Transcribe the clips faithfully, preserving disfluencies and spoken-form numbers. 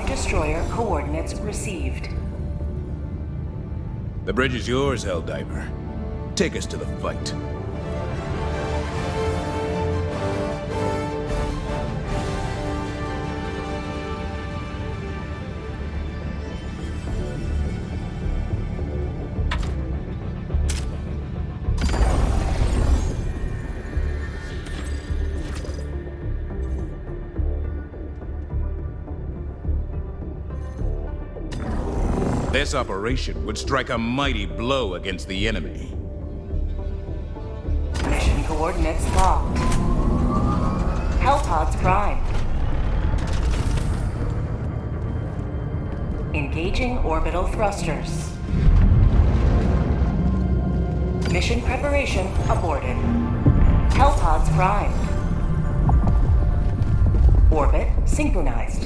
Destroyer coordinates received. The bridge is yours, Helldiver. Take us to the fight. This operation would strike a mighty blow against the enemy. Mission coordinates locked. Hellpods primed. Engaging orbital thrusters. Mission preparation aborted. Hellpods primed. Orbit synchronized.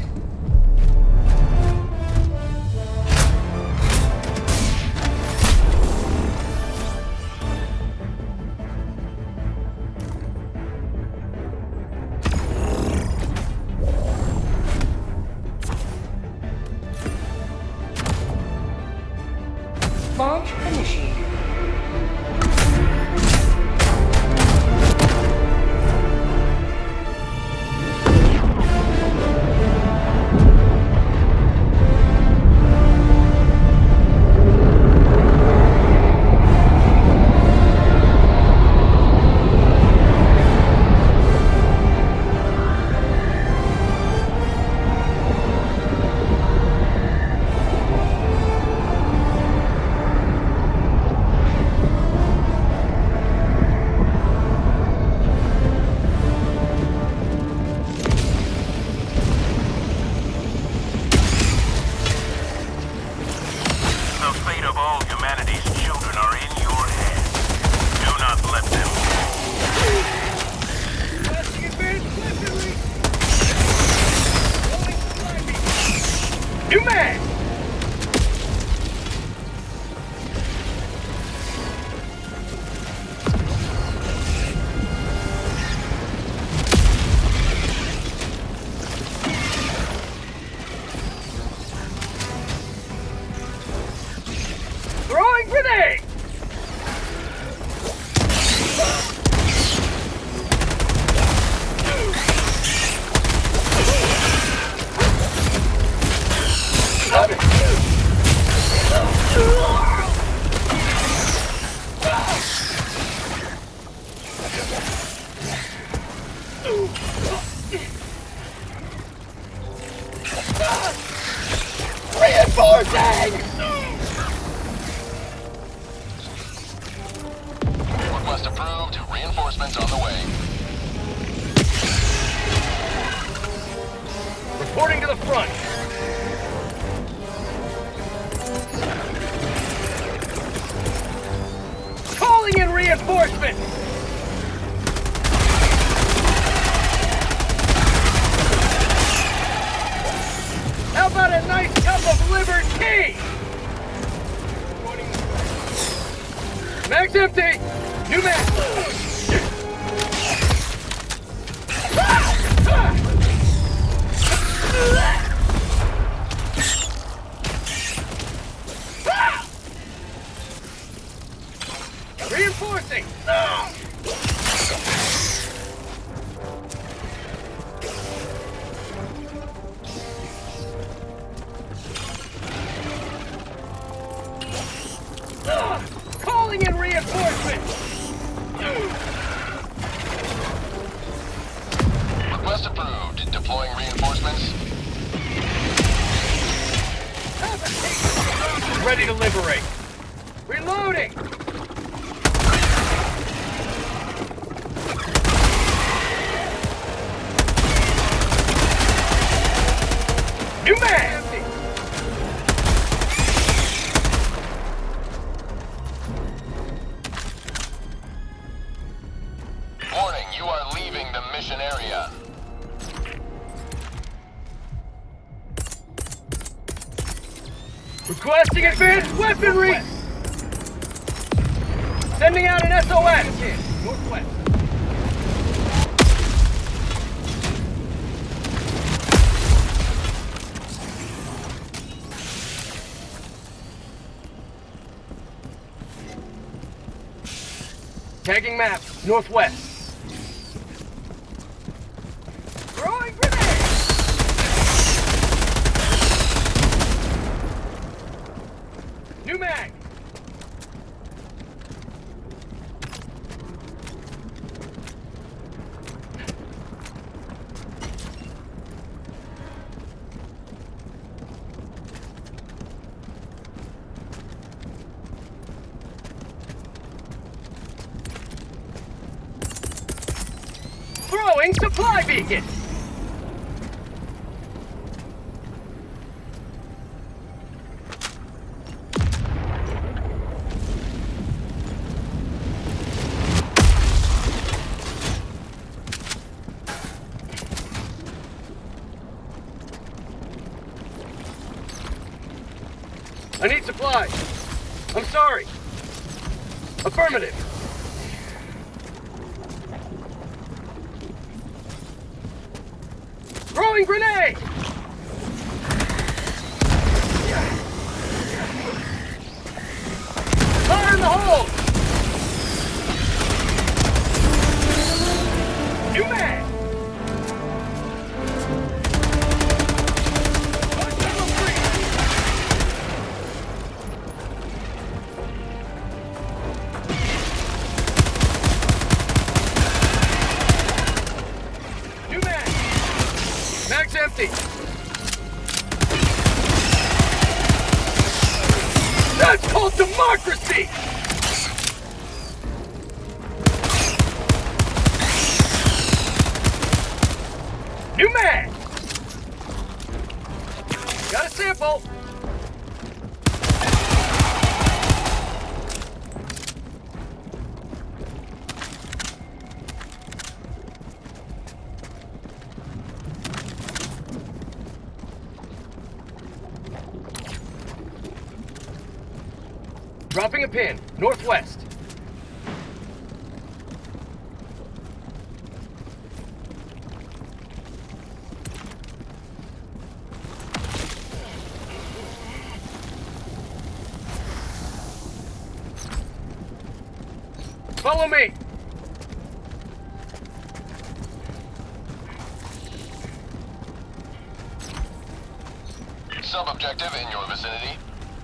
Launch initiated. Throwing grenade! Reinforcing! Request approved. Reinforcements on the way. Reporting to the front. Calling in reinforcements! How about a nice cup of liberty? Mag's empty! New mag! Reinforcing! Calling in reinforcements! Request approved. Deploying reinforcements. Ready to liberate. Reloading! New man! Warning, you are leaving the mission area. Requesting advanced weaponry! Sending out an S O S! Northwest. Tagging map, northwest. Throwing grenade! New mag! Throwing supply beacon! I need supplies. I'm sorry. Affirmative. Throwing grenade! Fire in the hole! New man! New man! Mag's empty! That's called democracy! New mag! Got a sample! Dropping a pin, northwest. Follow me! Sub-objective in your vicinity.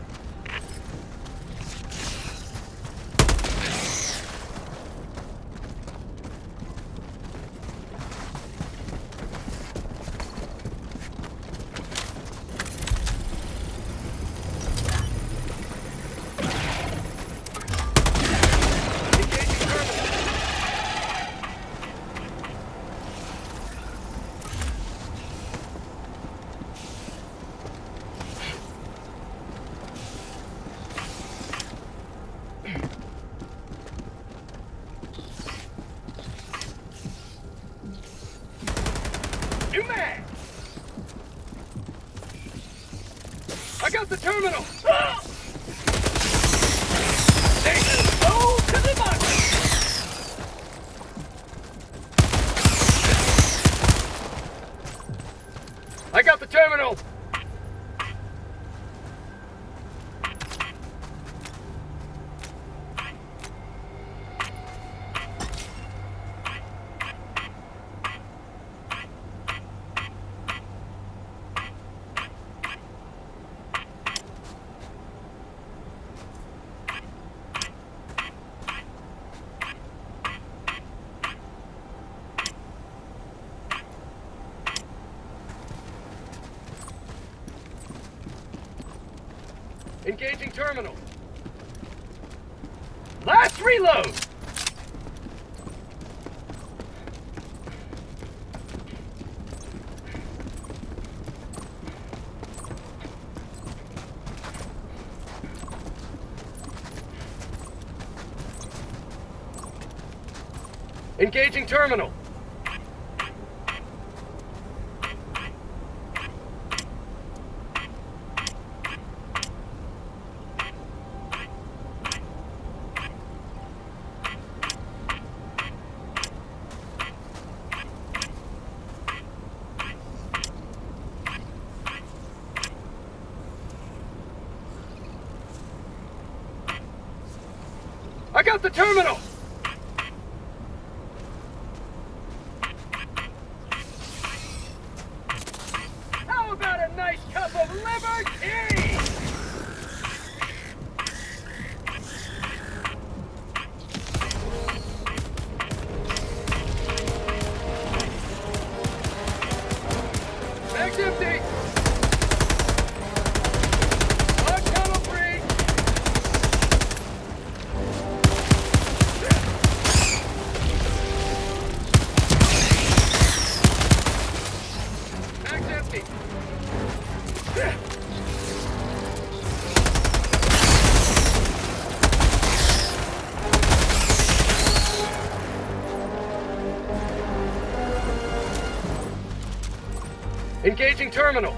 New man! I got the terminal! Ah! Station, go to the market! I got the terminal! Engaging terminal. Last reload! Engaging terminal. I got the terminal! Engaging terminal.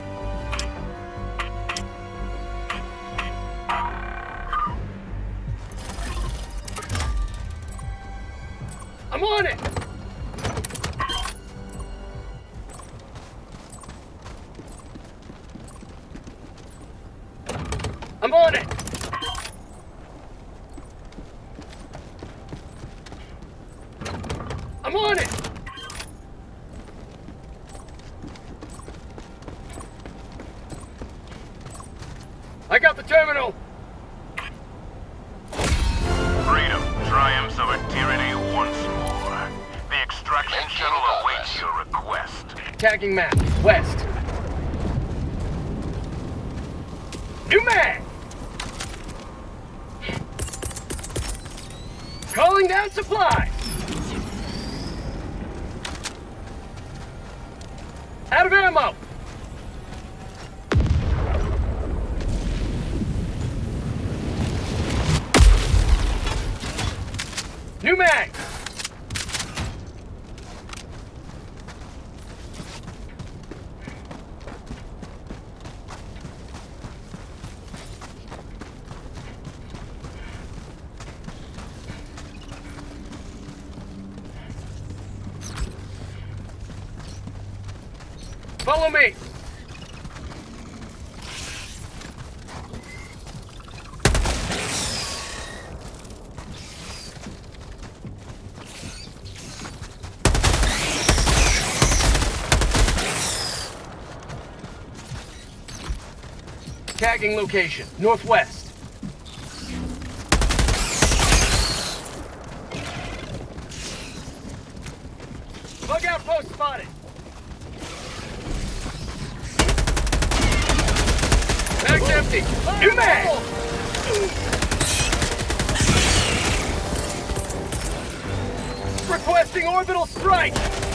I'm on it! I'm on it! I'm on it! I got the terminal! Freedom triumphs over tyranny once more. The extraction Maintaining shuttle awaits progress. your request. Tagging map, west. New mag! Calling down supplies! Out of ammo! New mag! Follow me! Tagging location, northwest. Bug outpost spotted. Mag's empty. New mag! Requesting orbital strike!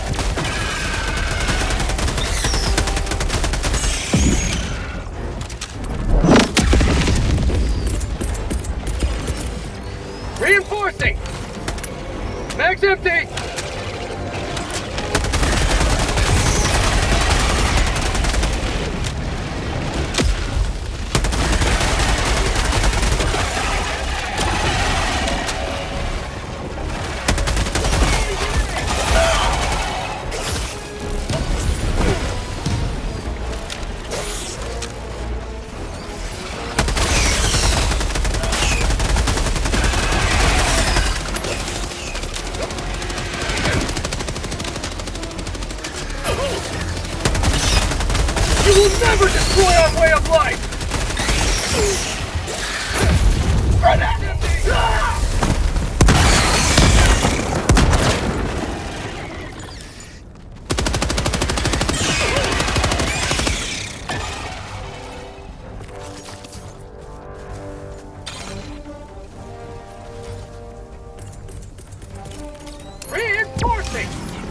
Reinforcing! Mag's empty! You will never destroy our way of life! Reinforcing!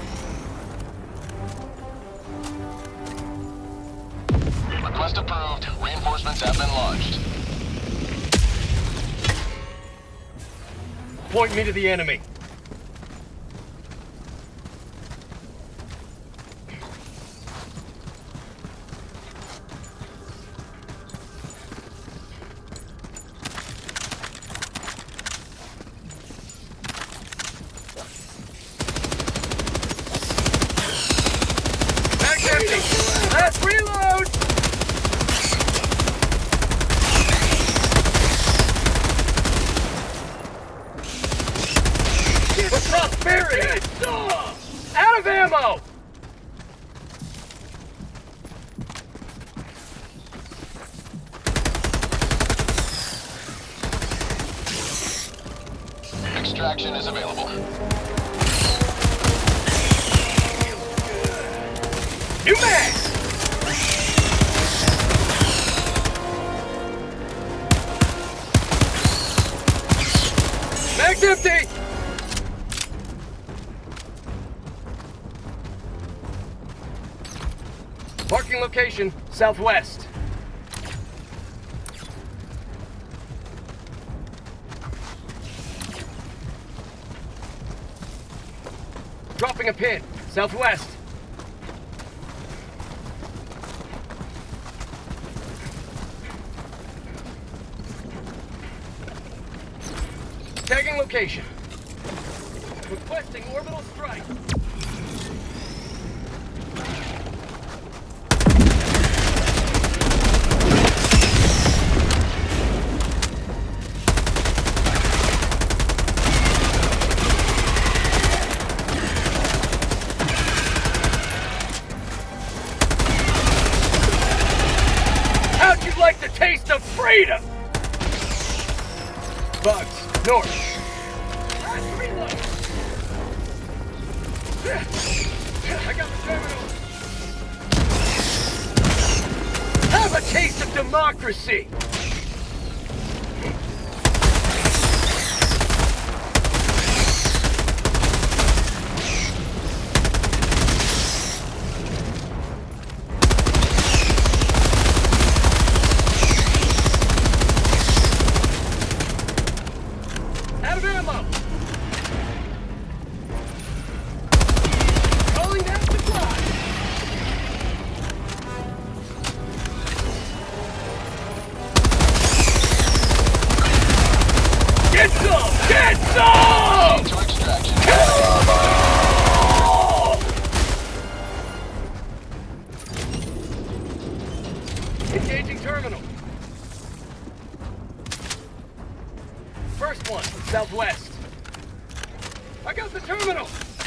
Request approved. Reinforcements have been launched. Point me to the enemy. Mag's empty! Last reload! For prosperity! Out of ammo! Extraction is available. New mag! Mag's empty! Marking location, southwest. Dropping a pin, southwest. Tagging location. Requesting orbital strike. How'd you like the taste of freedom? Bugs, north. Last reload. I got the terminal. Have a taste of democracy. Out of ammo. Calling down supply. Get some! Get some! To extraction. Kill them all! Engaging terminal. First one, southwest. I got the terminal!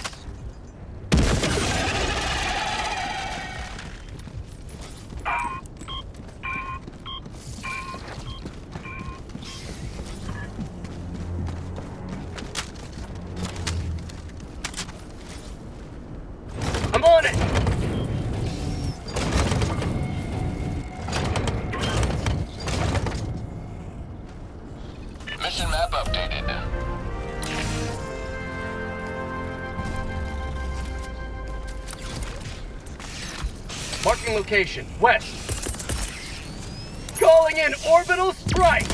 I'm on it! Mission map updated. Marking location, west. Calling in orbital strike!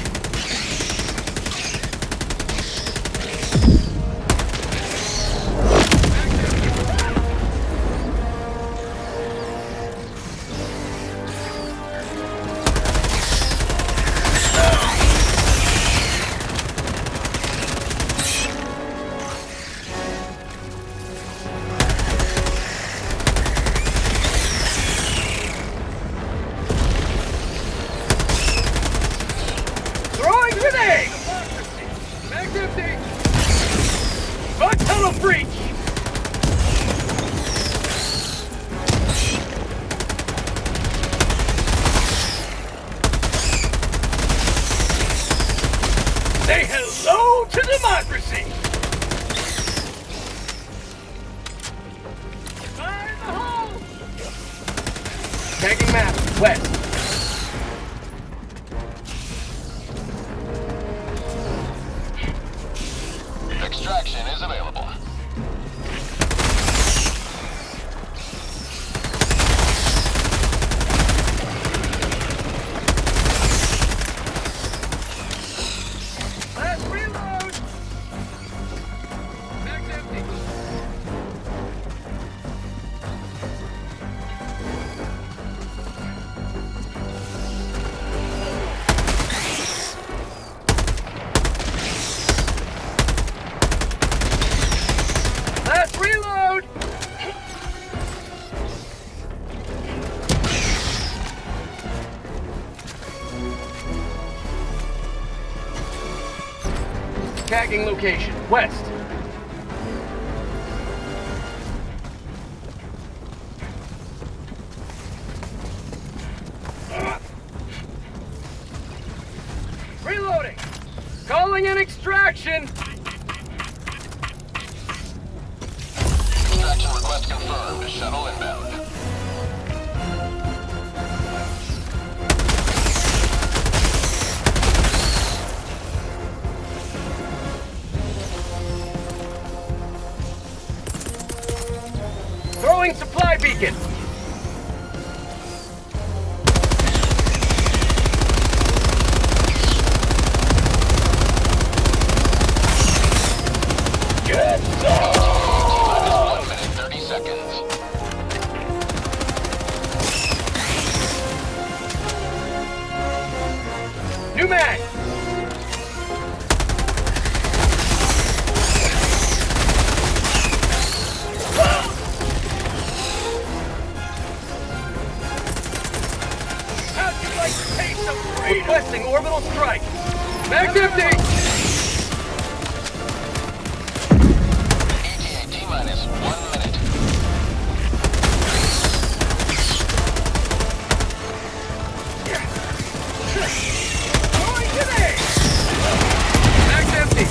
Throwing grenade! Mag's empty! Bug tunnel breach! Say hello to democracy! Fire in the hole! Tagging map, west. Extraction is available. Last reload! Mag's empty. Last reload! Tagging location, west. Reloading! Calling in extraction! Extraction request confirmed. Shuttle inbound. Throwing supply beacon! Get some! one minute, thirty seconds. New mag! orbital strike! Mag's empty! E T A T-minus one minute. Going today! Mag's empty!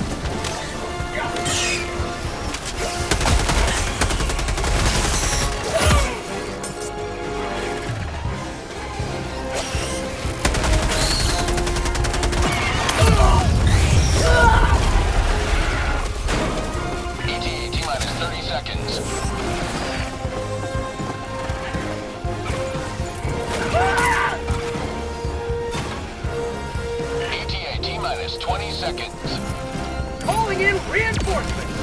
twenty seconds. Calling in reinforcements!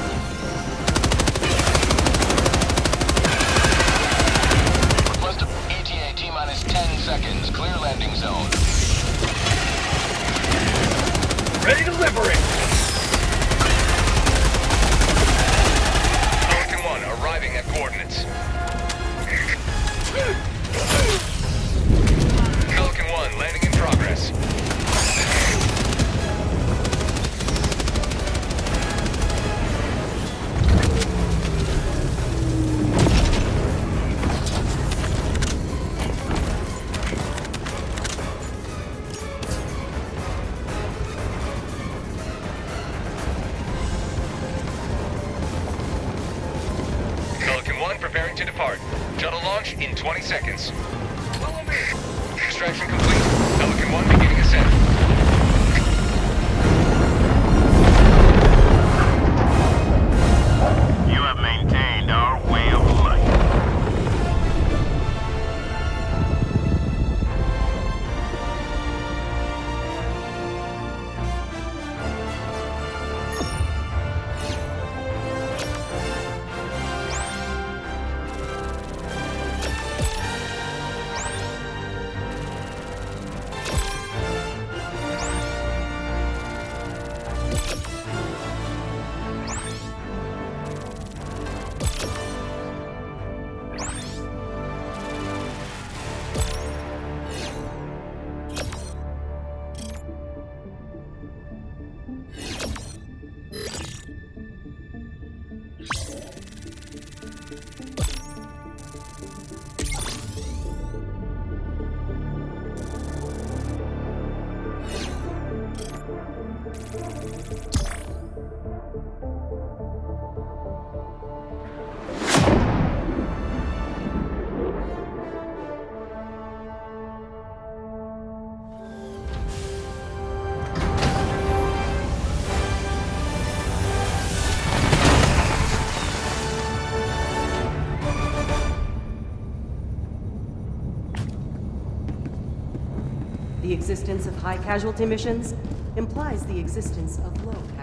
Request of E T A T-minus ten seconds. Clear landing zone. Ready to liberate! Pelican one arriving at coordinates. Pelican one landing in progress. Preparing to depart. Shuttle launch in twenty seconds. Follow me! Extraction complete. Pelican one beginning ascent. You have maintained our way of life. The existence of high casualty missions implies the existence of low